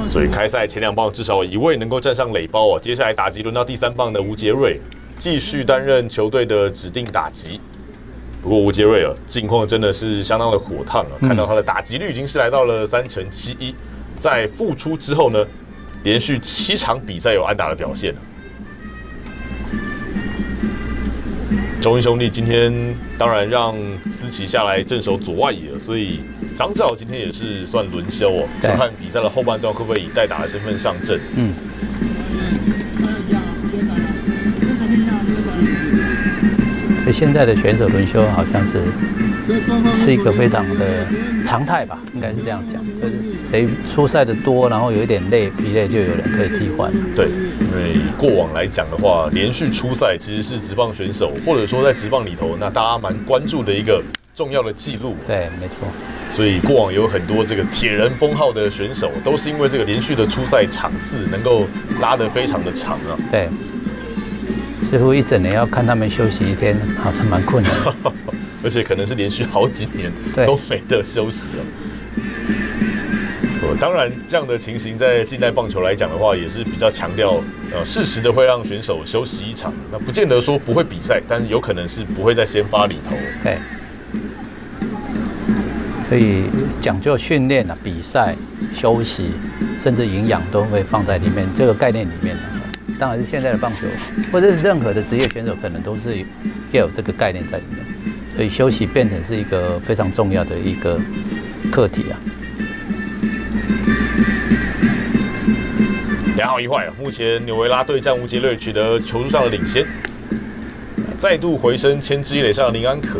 所以开赛前2棒至少1位能够站上垒包哦。接下来打击轮到第3棒的吴杰瑞，继续担任球队的指定打击。不过吴杰瑞近况真的是相当的火烫啊！看到他的打击率已经是来到了3.71%，在复出之后呢，连续7场比赛有安打的表现。中英兄弟今天当然让思琪下来镇守左外野了，所以张志豪今天也是算轮休哦，就看比赛的后半段会不会以代打的身份上阵。 所以现在的选手轮休好像是一个非常的常态吧，应该是这样讲。就是谁出赛的多，然后有一点疲累，就有人可以替换。 对，因为过往来讲的话，连续出赛其实是职棒选手，或者说在职棒里头，那大家蛮关注的一个重要的记录。 对，没错。 所以过往有很多这个铁人封号的选手，都是因为这个连续的出赛场次能够拉得非常的长啊。 对。似乎一整年要看他们休息1天，好像蛮困难的。 而且可能是连续好几年都没得休息了。当然，这样的情形在近代棒球来讲的话，也是比较强调适时的会让选手休息1场。那不见得说不会比赛，但是有可能是不会在先发里头。 对。所以讲究训练啊、比赛、休息，甚至营养都会放在里面这个概念里面。当然是现在的棒球，或者是任何的职业选手，可能都是要有这个概念在里面。所以休息变成是一个非常重要的一个课题啊。 2好1坏，目前纽维拉对战吴杰瑞取得球数上的领先，再度回升牵制1垒上的林安可。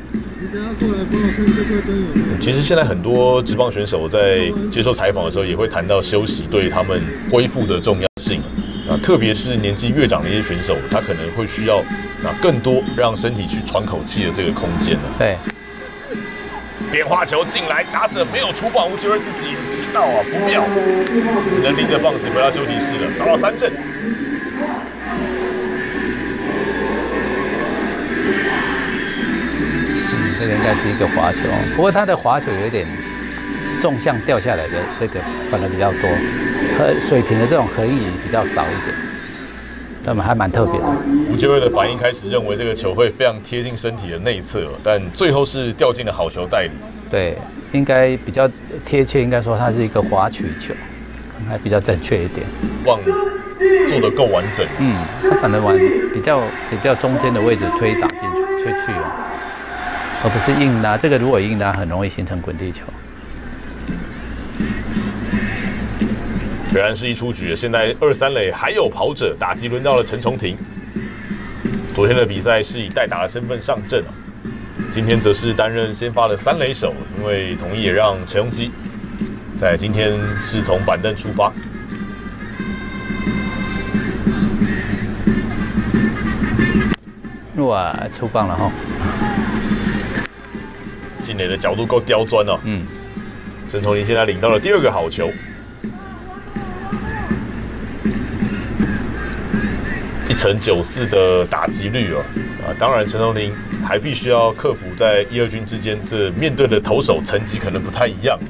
其实现在很多职棒选手在接受采访的时候，也会谈到休息对他们恢复的重要性。特别是年纪越长的一些选手，他可能会需要更多让身体去喘口气的这个空间。 对， 变化球进来，打者没有出棒，吴杰瑞自己也知道不妙，只能拎着棒子回到休息室了，找到3振。 这个应该是一个滑球，不过他的滑球有一点纵向掉下来的这个反而比较多，水平的这种横移比较少一点，那么还蛮特别的。 吴杰瑞的反应开始认为这个球会非常贴近身体的内侧，但最后是掉进了好球袋里。 对，应该比较贴切，应该说它是一个滑曲球，还比较正确一点。 棒做得够完整。 他反而比较中间的位置推打进去，推去而不是硬拉。这个如果硬拉，很容易形成滚地球。 虽然是一出局，现在2、3垒还有跑者，打击轮到了陈重廷。昨天的比赛是以代打的身份上阵，今天则是担任先发的3垒手，因为同意也让陈庸基在今天是从板凳出发。 哇，出棒了哈！ 进垒的角度够刁钻哦。陈重廷现在领到了第2个好球。1成94的打击率当然陈重廷还必须要克服在1、2军之间这面对的投手层级可能不太一样，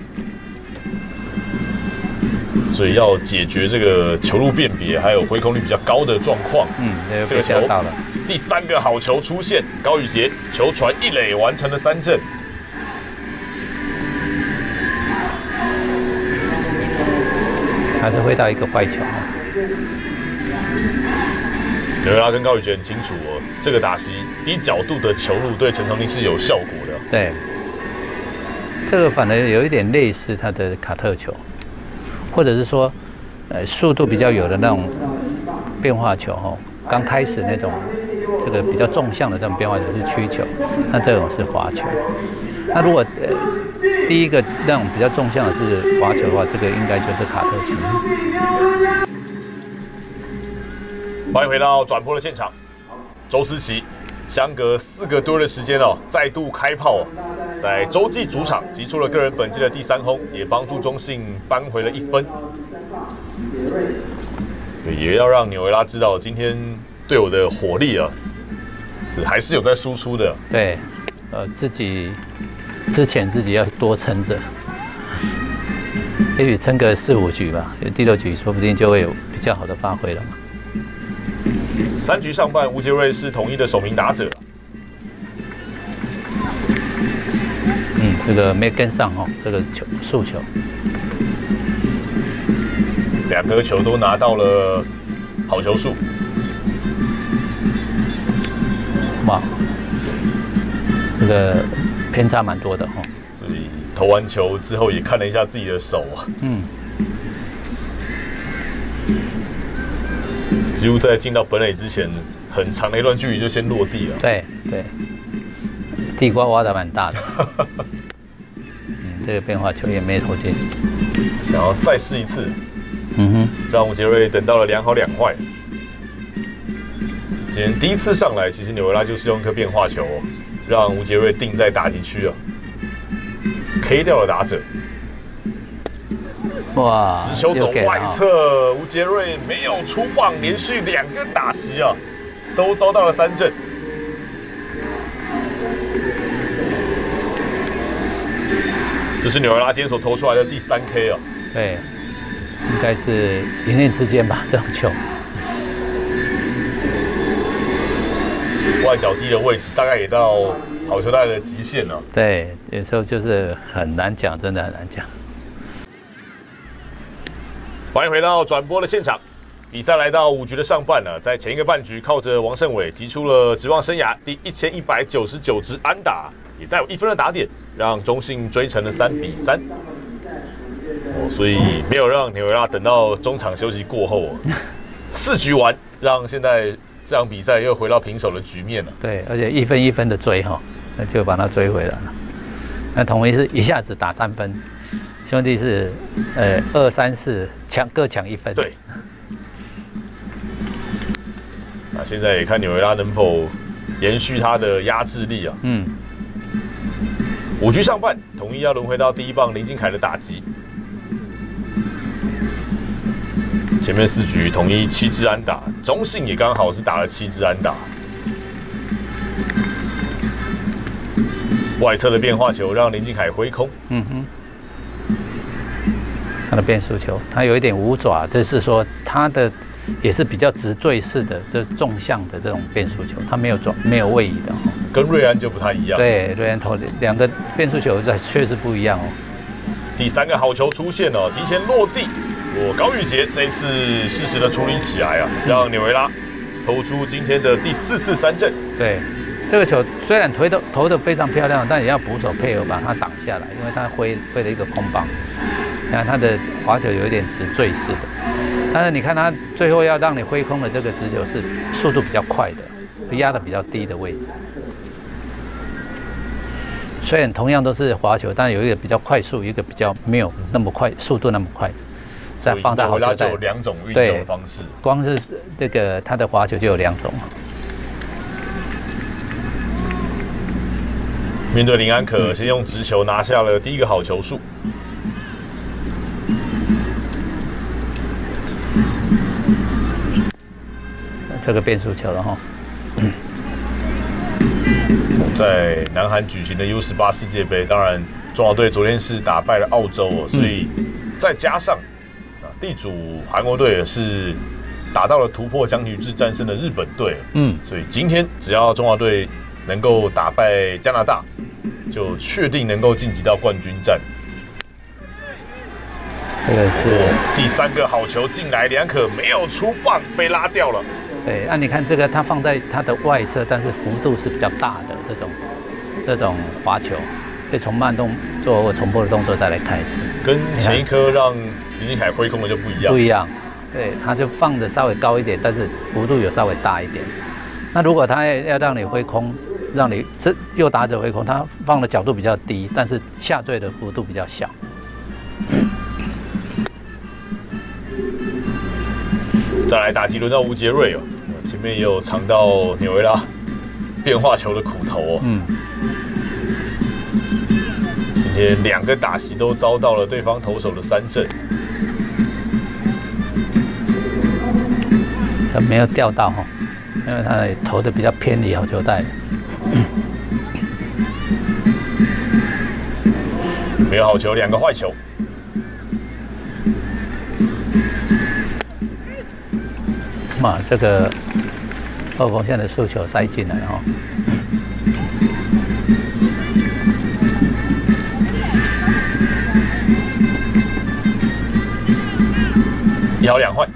所以要解决这个球路辨别还有挥空率比较高的状况。这个球到了第3个好球出现，高宇杰球传1垒完成了3振。 还是会到一个坏球。 纽维拉跟高宇杰很清楚这个打击低角度的球路对陈重廷是有效果的。 对，这个反而有一点类似他的卡特球，或者是说，速度比较有的那种变化球刚开始那种这个比较纵向的这种变化球是曲球，那这种是滑球。那如果第一个那种比较纵向的是滑球的话，这个应该就是卡特球。 欢迎回到转播的现场，周思齐相隔4个多月的时间再度开炮在洲际主场击出了个人本季的第3轰，也帮助中信扳回了1分。也要让纽维拉知道，今天对我的火力还是有在输出的。 对，之前自己要多撑着。 也许撑个4、5局吧，第6局说不定就会有比较好的发挥了嘛。 3局上半，吴杰瑞是统一的首名打者。 这个没跟上哦，这个速球 ，2颗球都拿到了好球数。 哇，这个偏差蛮多的哦。 所以投完球之后也看了一下自己的手啊，几乎在进到本垒之前，很长的一段距离就先落地了。 对，地瓜挖得蛮大的。这个变化球也没投进， 想要再试一次，让吴杰瑞等到了2好2坏。今天第一次上来，其实纽维拉就是用一颗变化球，让吴杰瑞定在打击区啊 ，K 掉了打者。 哇， 直球走外侧，吴杰瑞没有出棒，连续2个打席啊，都遭到了3振。这是纽维拉今天所投出来的第3 K 啊。 对，应该是一念之间吧，这种球。 外角低的位置大概也到好球带的极限了。 对，有时候就是很难讲，真的很难讲。 欢迎回到转播的现场，比赛来到5局的上半了。在前一个半局，靠着王胜伟击出了职棒生涯第1199支安打，也带有1分的打点，让中信追成了3-3。所以没有让纽维拉等到中场休息过后4局完，让现在这场比赛又回到平手的局面了。 对，而且1分1分的追那就把它追回来了。那统一是一下子打3分。兄弟是2、3、4各抢1分。 对。那现在也看纽维拉能否延续他的压制力啊。5局上半，统一要轮回到第1棒林金凯的打击。前面4局统一7支安打，中信也刚好是打了7支安打。外侧的变化球让林金凯挥空。 他的变速球，他有一点五爪，就是说他的也是比较直坠式的，这纵向的这种变速球，他没有位移的跟瑞安就不太一样。 对，瑞安投2个变速球确实不一样哦。 第3个好球出现了，提前落地，高宇杰这一次适时的处理起来啊，让纽维拉投出今天的第4次3振。 对，这个球虽然投得非常漂亮，但也要捕手配合把它挡下来，因为他挥了一个空棒。看他的滑球有一点直坠式的，但是你看他最后要让你挥空的这个直球是速度比较快的，会压得比较低的位置。虽然同样都是滑球，但有一个比较快速，一个比较没有那么快，速度那么快。再放在好球带， 有2种运动的方式。 光是这个他的滑球就有2种。 面对林安可，先用直球拿下了第1个好球数。 这个变速球了哈。 在南韩举行的 U18 世界杯，当然中华队昨天是打败了澳洲所以再加上地主韩国队也是打到了突破僵局制，战胜了日本队。所以今天只要中华队能够打败加拿大，就确定能够晋级到冠军战。 这个是第3个好球进来，梁可没有出棒，被拉掉了。 对，你看这个，它放在它的外侧，但是幅度是比较大的这种滑球，可以从慢动作或重播的动作再来看一次。 跟前一颗让林金凯挥空的就不一样。 不一样，对，它就放的稍微高一点，但是幅度有稍微大一点。那如果它要让你挥空，让你右打者挥空，它放的角度比较低，但是下坠的幅度比较小。 再来打击轮到吴杰瑞前面也有尝到纽维拉变化球的苦头今天2个打席都遭到了对方投手的3振， 他没有掉到因为他投的比较偏离好球带。 没有好球，2个坏球。 哇，这个二缝线的速球塞进来哈。 1好2坏。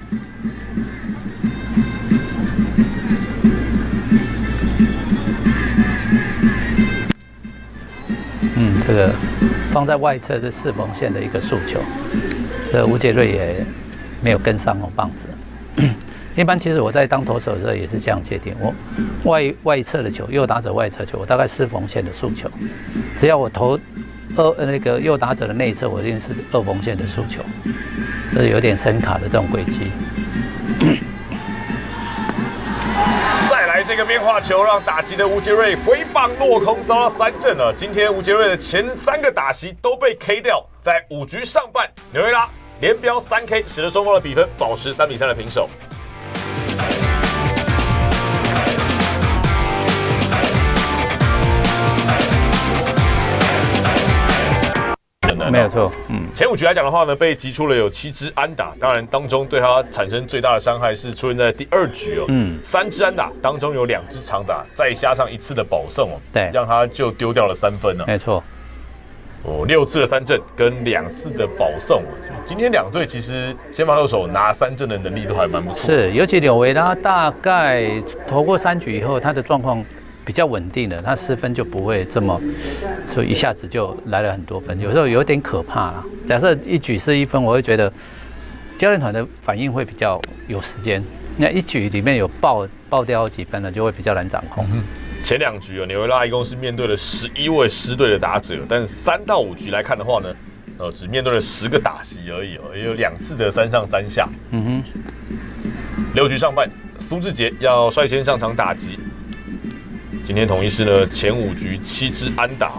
这个放在外侧是4缝线的一个速球，这吴杰瑞也没有跟上棒子。一般其实我在当投手的时候也是这样界定，我外侧的球，右打者外侧球，我大概4缝线的速球，只要我投那个右打者的内侧，我一定是2缝线的速球，这是有点深卡的这种轨迹。 再来这个变化球，让打击的吴杰瑞挥棒落空，遭到3振了。今天吴杰瑞的前3个打席都被 K 掉，在5局上半，纽维拉连飙3 K， 使得双方的比分保持3比3的平手。 没有错， 前5局来讲的话呢，被击出了有7支安打，当然当中对他产生最大的伤害是出现在第2局哦，3支安打当中有2支长打，再加上1次的保送哦， 对， 让他就丢掉了3分了。 没错， 哦，6次的3振跟2次的保送，今天2队其实先发投手拿3振的能力都还蛮不错。 是，尤其纽维拉大概投过3局以后，他的状况比较稳定了，他失分就不会这么，所以一下子就来了很多分，有时候有点可怕啦。假设1局是1分，我会觉得教练团的反应会比较有时间。那1局里面有爆掉几分了，就会比较难掌控。 前2局纽维拉一共是面对了11位狮队的打者，但3到5局来看的话呢，只面对了10个打席而已也有2次的3上3下。6局上半，苏智杰要率先上场打击。今天统一狮呢，前5局7支安打，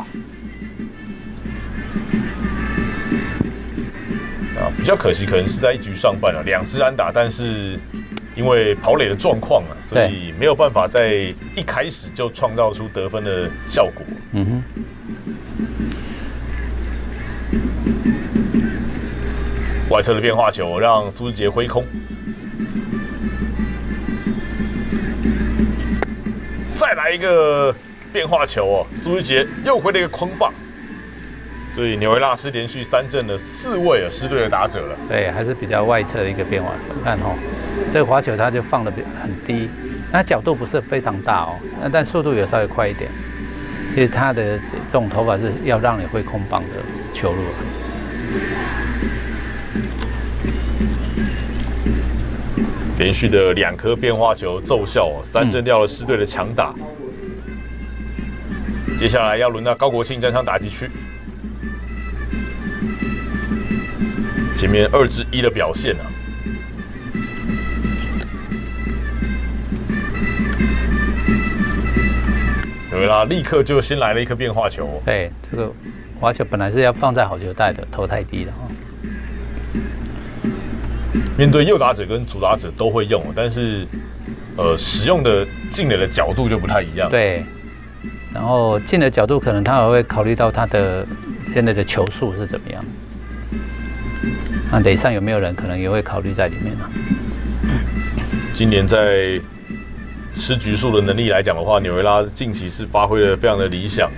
比较可惜，可能是在1局上半2支安打，但是因为跑垒的状况所以没有办法在一开始就创造出得分的效果。外侧的变化球让苏智杰挥空。再来一个变化球苏智杰又挥了一个框棒，所以纽维拉是连续3振了4位狮队的打者了。 对，还是比较外侧的一个变化球。看这个滑球它就放得很低，那角度不是非常大但速度也稍微快一点。其实他的这种投法是要让你挥空棒的球路。 连续的2颗变化球奏效3振掉了狮队的强打。接下来要轮到高国庆站上打击区。前面2支1的表现纽维拉立刻就先来了一颗变化球。 对，这个滑球本来是要放在好球带的，投太低了面对右打者跟左打者都会用，但是使用的进垒的角度就不太一样。 对，然后进的角度可能他还会考虑到他的现在的球速是怎么样，垒上有没有人可能也会考虑在里面今年在吃局数的能力来讲的话，纽维拉近期是发挥的非常的理想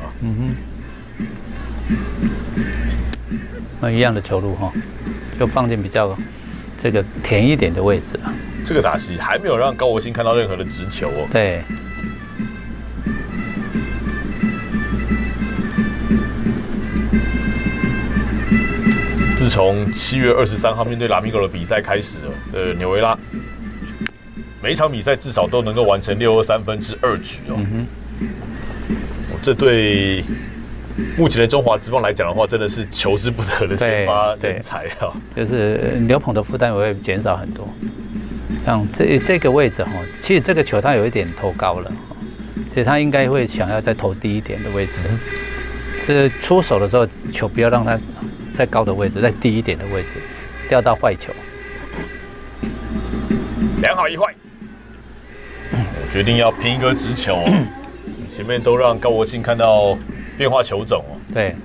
那一样的球路就放进比较这个甜一点的位置这个打席还没有让高国庆看到任何的直球对。 自从7月23号面对拉米狗的比赛开始纽维拉每一场比赛至少都能够完成6/2分之2局这对目前的中华职棒来讲的话，真的是求之不得的先发人才就是牛棚的负担也会减少很多。像这个位置其实这个球它有一点投高了所以他应该会想要再投低一点的位置。就是出手的时候，球不要让它在高的位置，在低一点的位置掉到坏球。 2好1坏，我决定要拼一个直球前面都让高国庆看到变化球种对，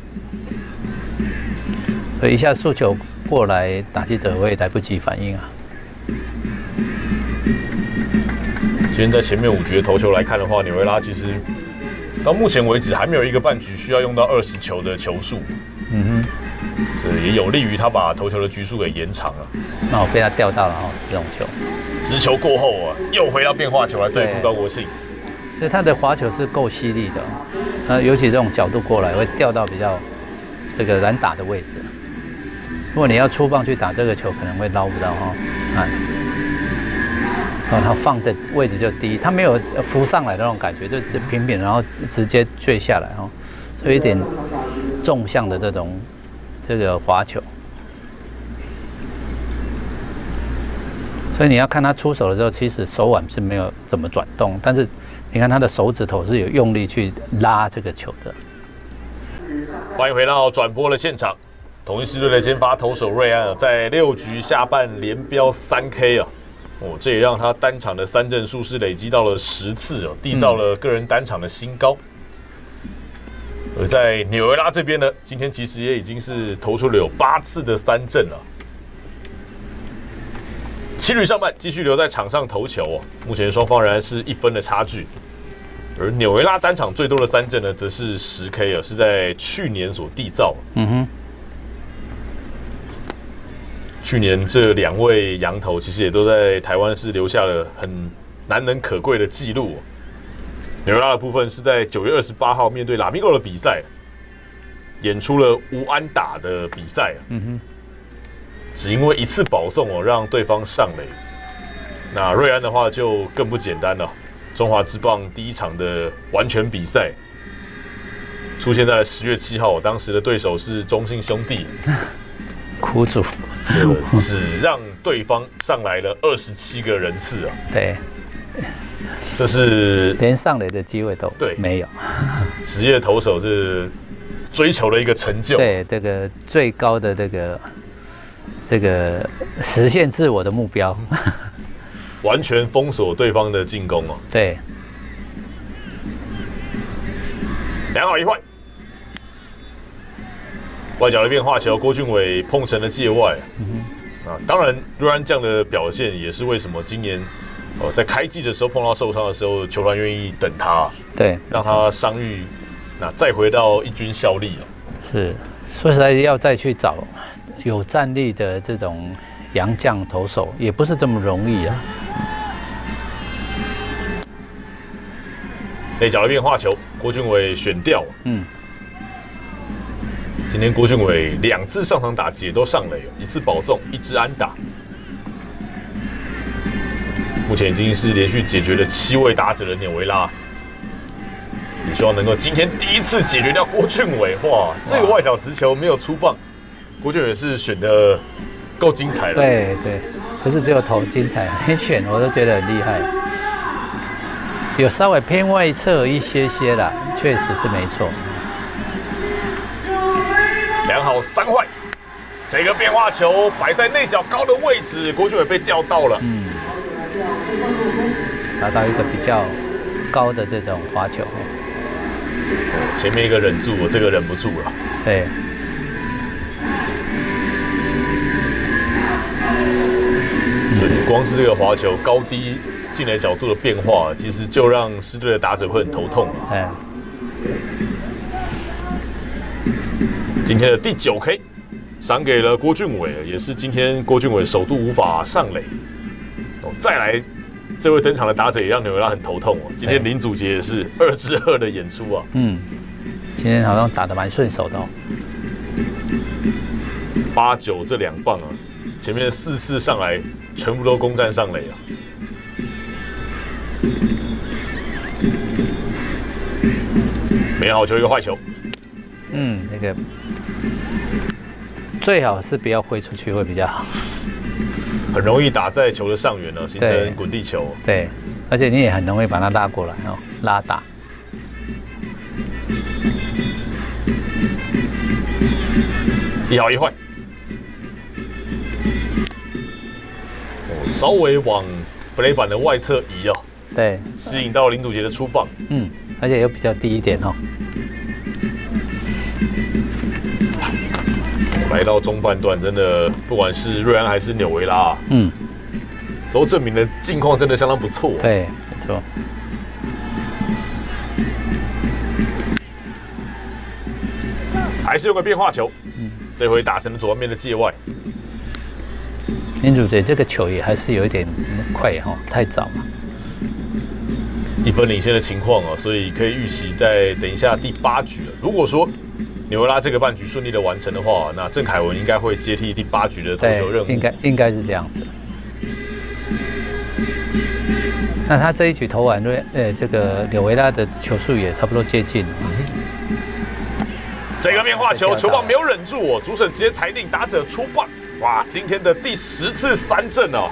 所以一下速球过来，打击者会来不及反应天在前面5局的投球来看的话，纽维拉其实到目前为止还没有一个半局需要用到20球的球数。这也有利于他把投球的局数给延长了。 那我被他钓到了哦，这种球。 直球过后啊，又回到变化球来对付高国庆。 所以他的滑球是够犀利的，尤其这种角度过来会掉到比较这个难打的位置。如果你要出棒去打这个球，可能会捞不到哈。然后他放的位置就低，他没有浮上来的那种感觉，就只平平，然后直接坠下来哈，所以一点纵向的这个滑球。所以你要看他出手的时候，其实手腕是没有怎么转动，但是你看他的手指头是有用力去拉这个球的。 欢迎回到转播的现场。统一狮队的先发投手瑞安在6局下半连飙3K 啊，这也让他单场的3振数是累积到了10次哦，缔造了个人单场的新高。而在纽维拉这边呢，今天其实也已经是投出了有8次的3振了。7局上半继续留在场上投球哦，目前双方仍然是1分的差距。而纽维拉单场最多的3振呢，则是10K 啊，是在去年所缔造。去年这2位洋投其实也都在台湾是留下了很难能可贵的记录。纽维拉的部分是在9月28号面对拉米狗的比赛，演出了无安打的比赛。只因为1次保送哦，让对方上垒。那瑞安的话就更不简单了，中华职棒第1场的完全比赛，出现在了10月7号，当时的对手是中信兄弟， 苦主， 只让对方上来了27个人次啊。 对， 这是连上垒的机会都没有。 职业投手是追求的一个成就。 对，这个最高的这个实现自我的目标， 完全封锁对方的进攻哦。 对 ，2好1坏，外角的变化球，郭俊伟碰成了界外。当然，瑞安这样的表现也是为什么今年在开季的时候碰到受伤的时候，球团愿意等他， 对， 让他伤愈，再回到一军效力。 是，说实在要再去找有战力的这种洋将投手，也不是这么容易啊。 内角的变化球，郭俊伟选掉。今天郭俊伟2次上场打击也都上垒，1次保送，1支安打。目前已经是连续解决了7位打者的纽维拉，也希望能够今天第1次解决掉郭俊伟。哇，这个外角直球没有出棒，郭俊伟是选的够精彩了。 对，不是只有投精彩，连选我都觉得很厉害。有稍微偏外侧一些啦，确实是没错。 2好3坏，这个变化球摆在内角高的位置，郭俊伟被钓到了。 达到一个比较高的这种滑球。 前面一个忍住，我这个忍不住了。 对。 光是这个滑球高低进垒角度的变化，其实就让狮队的打者会很头痛。今天的第9 K 赏给了郭俊伟，也是今天郭俊伟首度无法上垒。再来这位登场的打者也让纽维拉很头痛。今天林祖杰也是2支2的演出啊。 今天好像打得蛮顺手的 8、9这2棒啊，前面4次上来全部都攻占上垒啊。没好球一个坏球。 那个最好是不要挥出去会比较好， 很容易打在球的上缘形成滚地球。 对，而且你也很容易把它拉过来拉打。 1好1坏，稍微往本垒板的外侧移对， 吸引到林祖杰的出棒。 而且又比较低一点来到中半段，真的不管是瑞安还是纽维拉，都证明了近况真的相当不错。 对， 错。 还是有个变化球，这回打成了左外面的界外。 民主队这个球也还是有一点快哈，太早嘛。 1分领先的情况哦，所以可以预期在等一下第8局了。如果说纽维拉这个半局顺利的完成的话，那郑凯文应该会接替第8局的投球任务。 应该是这样子。那他这一局投完，这个纽维拉的球速也差不多接近了。 这个变化球，球棒没有忍住哦，主审直接裁定打者出棒。哇，今天的第10次3振哦。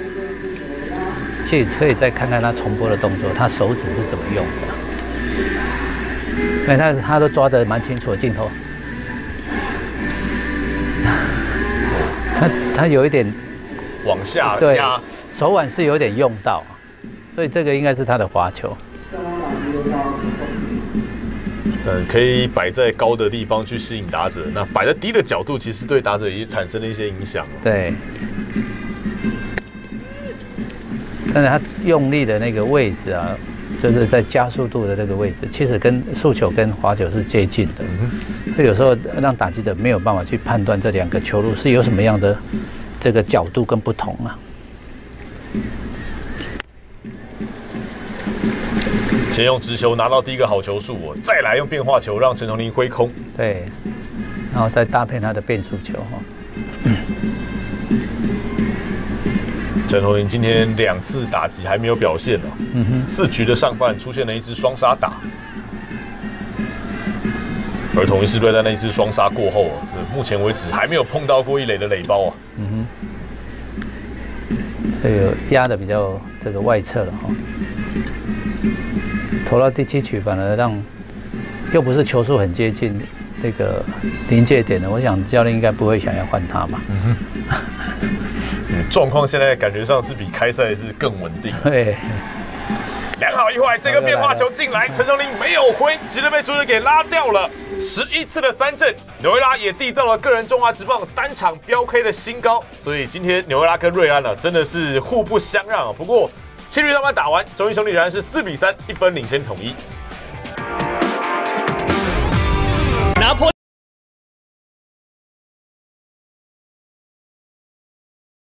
其实可以再看看他重播的动作，他手指是怎么用的。因为他都抓得蛮清楚的镜头。他有一点往下对压， 手腕是有点用到，所以这个应该是他的滑球。 可以摆在高的地方去吸引打者，那摆在低的角度，其实对打者也产生了一些影响。 对，但是他用力的那个位置啊，就是在加速度的这个位置，其实跟速球跟滑球是接近的，所以有时候让打击者没有办法去判断这2个球路是有什么样的这个角度跟不同啊。 先用直球拿到第一个好球数，再来用变化球让陈崇林挥空。 对，然后再搭配他的变速球哈。 陈崇林今天2次打击还没有表现哦。4局的上半出现了一支双杀打，而统一狮队在那一次双杀过后，目前为止还没有碰到过1垒的垒包啊。 所以压的比较这个外侧了哈。投到第7局，反而让又不是球速很接近这个临界点的，我想教练应该不会想要换他嘛。 状况现在感觉上是比开赛是更稳定。 对， 良好一坏，这个变化球进来，陈崇林没有挥，直接被主审给拉掉了。11次的3振，纽维拉也缔造了个人中华职棒单场标 K 的新高。所以今天纽维拉跟瑞安真的是互不相让啊。不过7局上半打完，中英兄弟仍然是4比3，1分领先统一。